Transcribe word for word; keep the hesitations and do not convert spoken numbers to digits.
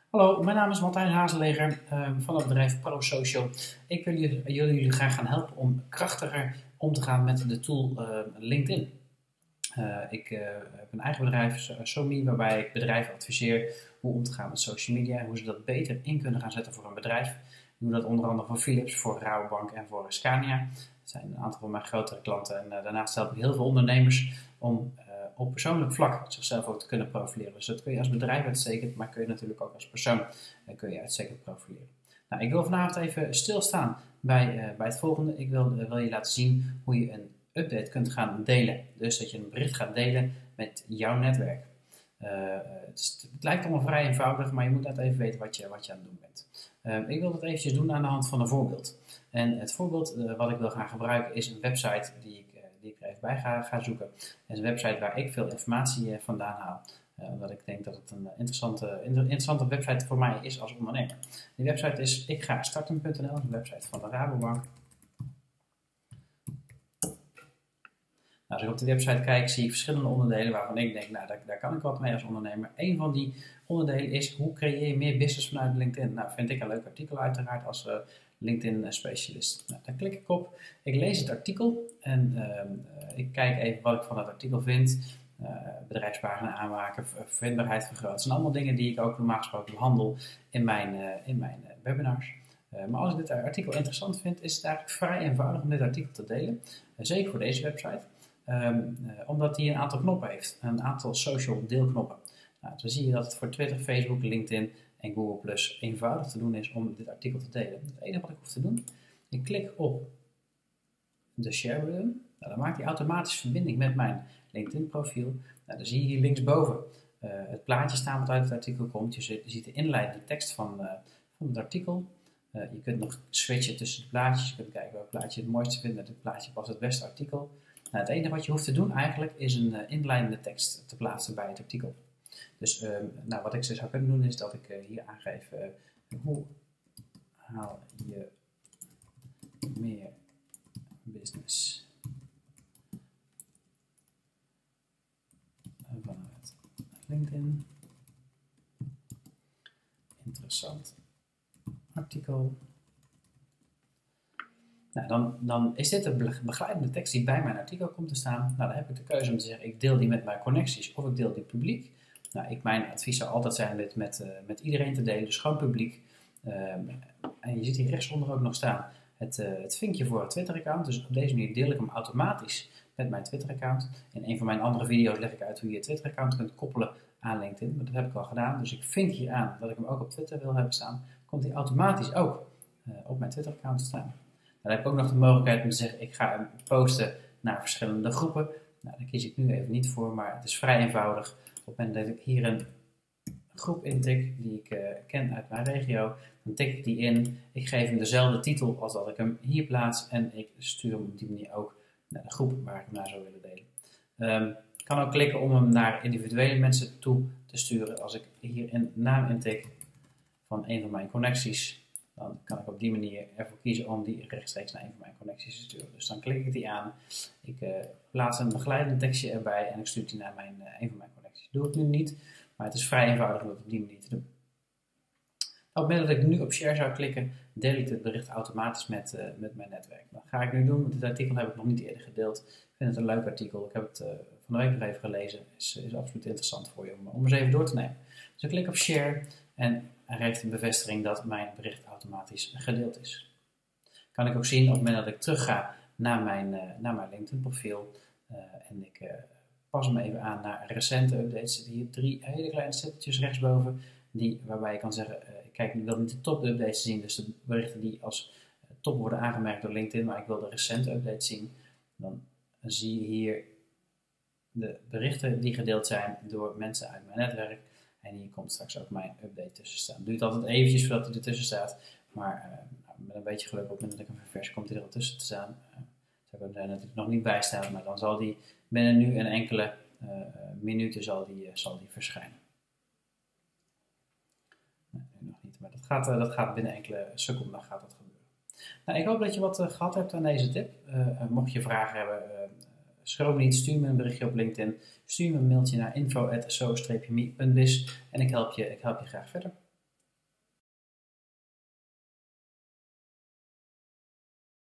Hallo, mijn naam is Martijn Hazeleger uh, van het bedrijf ProSocial. Ik wil jullie, jullie, jullie graag gaan helpen om krachtiger om te gaan met de tool uh, LinkedIn. Uh, ik uh, heb een eigen bedrijf, SoMe, waarbij ik bedrijven adviseer hoe om te gaan met social media en hoe ze dat beter in kunnen gaan zetten voor een bedrijf. Ik doe dat onder andere voor Philips, voor Rabobank en voor Scania. Dat zijn een aantal van mijn grotere klanten en uh, daarnaast help ik heel veel ondernemers om uh, op persoonlijk vlak zichzelf ook te kunnen profileren. Dus dat kun je als bedrijf uitstekend, maar kun je natuurlijk ook als persoon uh, kun je uitstekend profileren. Nou, ik wil vanavond even stilstaan bij, uh, bij het volgende. Ik wil, uh, wil je laten zien hoe je een update kunt gaan delen. Dus dat je een bericht gaat delen met jouw netwerk. Uh, het, is, het lijkt allemaal vrij eenvoudig, maar je moet net even weten wat je, wat je aan het doen bent. Uh, ik wil dat eventjes doen aan de hand van een voorbeeld. En het voorbeeld uh, wat ik wil gaan gebruiken is een website die ik, uh, die ik er even bij ga, ga zoeken. Het is een website waar ik veel informatie uh, vandaan haal. Uh, omdat ik denk dat het een interessante, interessante website voor mij is als ondernemer. Die website is ik ga starten punt n l, een website van de Rabobank. Nou, als ik op de website kijk, zie ik verschillende onderdelen waarvan ik denk, nou, daar, daar kan ik wat mee als ondernemer. Een van die onderdelen is, hoe creëer je meer business vanuit LinkedIn? Nou, vind ik een leuk artikel uiteraard als uh, LinkedIn-specialist. Nou, daar klik ik op, ik lees het artikel en uh, ik kijk even wat ik van het artikel vind. Uh, bedrijfspagina aanmaken, vindbaarheid vergroten. Dat zijn allemaal dingen die ik ook normaal gesproken behandel in mijn, uh, in mijn uh, webinars. Uh, maar als ik dit artikel interessant vind, is het eigenlijk vrij eenvoudig om dit artikel te delen. Uh, zeker voor deze website. Um, uh, omdat die een aantal knoppen heeft, een aantal social deelknoppen. Nou, dan zie je dat het voor Twitter, Facebook, LinkedIn en Google Plus eenvoudig te doen is om dit artikel te delen. Het enige wat ik hoef te doen, ik klik op de share button. Nou, dan maakt hij automatisch verbinding met mijn LinkedIn profiel. Nou, dan zie je hier linksboven uh, het plaatje staan wat uit het artikel komt. Je ziet, je ziet de inleidende tekst van, uh, van het artikel. Uh, je kunt nog switchen tussen de plaatjes. Je kunt kijken welk plaatje je het mooiste vindt. Met dit plaatje past het beste artikel. Nou, het enige wat je hoeft te doen eigenlijk is een uh, inleidende tekst te plaatsen bij het artikel. Dus uh, nou, wat ik zo zou kunnen doen is dat ik uh, hier aangeef uh, hoe haal je meer business vanuit LinkedIn. Interessant artikel. Nou, dan, dan is dit een begeleidende tekst die bij mijn artikel komt te staan. Nou, dan heb ik de keuze om te zeggen, ik deel die met mijn connecties of ik deel die publiek. Nou, ik, mijn advies zou altijd zijn dit met, uh, met iedereen te delen, dus gewoon publiek. Uh, en je ziet hier rechtsonder ook nog staan het, uh, het vinkje voor het Twitter-account. Dus op deze manier deel ik hem automatisch met mijn Twitter-account. In een van mijn andere video's leg ik uit hoe je je Twitter-account kunt koppelen aan LinkedIn. Maar dat heb ik al gedaan, dus ik vink hier aan dat ik hem ook op Twitter wil hebben staan. Komt hij automatisch ook uh, op mijn Twitter-account staan. Dan heb ik ook nog de mogelijkheid om te zeggen, ik ga hem posten naar verschillende groepen. Nou, daar kies ik nu even niet voor, maar het is vrij eenvoudig. Op het moment dat ik hier een groep intik, die ik uh, ken uit mijn regio, dan tik ik die in. Ik geef hem dezelfde titel als dat ik hem hier plaats en ik stuur hem op die manier ook naar de groep waar ik hem naar zou willen delen. Um, ik kan ook klikken om hem naar individuele mensen toe te sturen. Als ik hier een naam intik van een van mijn connecties, dan kan ik op die manier ervoor kiezen om die rechtstreeks naar een van mijn connecties te sturen. Dus dan klik ik die aan, ik uh, plaats een begeleidend tekstje erbij en ik stuur die naar mijn, uh, een van mijn connecties. Dat doe ik nu niet, maar het is vrij eenvoudig om dat op die manier te doen. Op het moment dat ik nu op share zou klikken, deel ik dit bericht automatisch met, uh, met mijn netwerk. Dat ga ik nu doen, want dit artikel heb ik nog niet eerder gedeeld. Ik vind het een leuk artikel, ik heb het uh, van de week nog even gelezen. Het is, is absoluut interessant voor je om, om eens even door te nemen. Dus ik klik op share en hij geeft een bevestiging dat mijn bericht automatisch gedeeld is. Kan ik ook zien op het moment dat ik terug ga naar mijn, uh, naar mijn LinkedIn profiel uh, en ik uh, pas hem even aan naar recente updates. Er zitten hier drie hele kleine stipjes rechtsboven die, waarbij je kan zeggen, uh, kijk, ik wil niet de top updates zien, dus de berichten die als uh, top worden aangemerkt door LinkedIn, maar ik wil de recente updates zien. Dan zie je hier de berichten die gedeeld zijn door mensen uit mijn netwerk. En hier komt straks ook mijn update tussen staan. Het duurt altijd eventjes voordat hij ertussen staat. Maar uh, met een beetje geluk op het moment dat ik hem ververs, komt hij er al tussen te staan. Uh, zou kunnen zijn dat hij er nog niet bij staat. Maar dan zal die binnen nu en enkele uh, minuten zal die, uh, zal die verschijnen. Nee, nu nog niet. Maar dat gaat, uh, dat gaat binnen enkele seconden gaat dat gebeuren. Nou, ik hoop dat je wat uh, gehad hebt aan deze tip. Uh, uh, mocht je vragen hebben, uh, schroom niet, stuur me een berichtje op LinkedIn. Stuur me een mailtje naar info at so dash me punt biz en ik help je, ik help je graag verder.